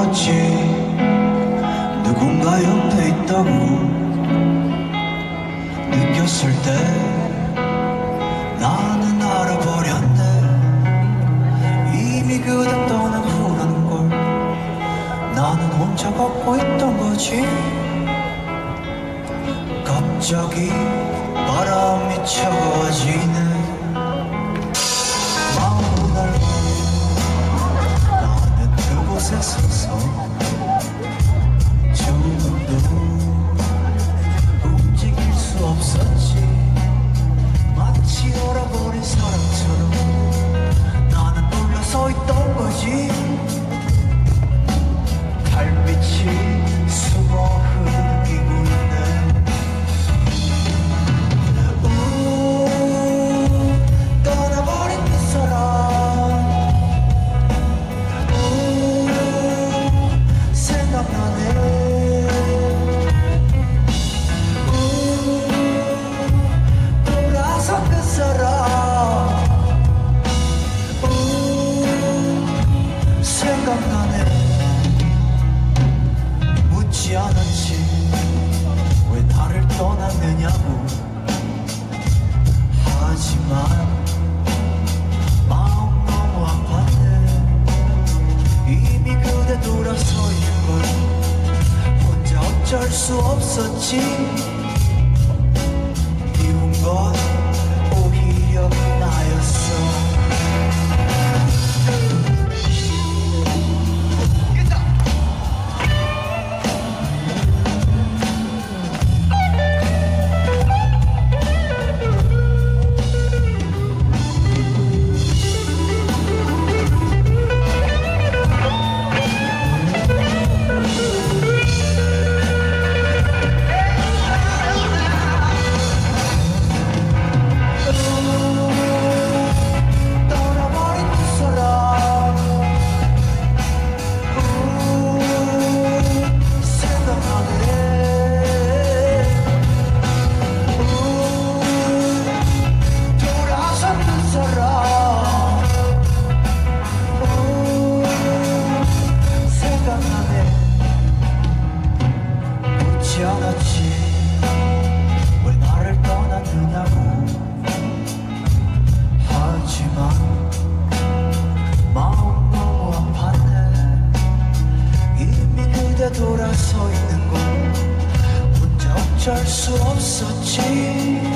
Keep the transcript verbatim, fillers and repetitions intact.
알았지. 누군가 옆에 있다고 느꼈을 때 나는 알아버렸네. 이미 그대 떠난 후라는 걸 나는 혼자 걷고 있던 거지. 갑자기 바람이 차가워지네. 마음은 넓어 나는 그곳에 서서 조금도 움직일 수 없었지. 마치 얼어버린 사람처럼 나는 놀라 서 있던 거지. 달빛이 숨어 흐르고 있네. 우 떠나버린 그 사람, 우 생각나네. 우 돌아선 그 사람, 우 생각나네. 묻지 않았지 왜 나를 떠났느냐고. 하지만 마음 너무 아팠네. 이미 그대 돌아서 있는 걸 혼자 어쩔 수 없었지. 미운 건 오히려 나였어. 않았지 왜 나를 떠났느냐고. 하지만 마음 너무 아팠네. 이미 그대 돌아서 있는 걸 혼자 어쩔 수 없었지.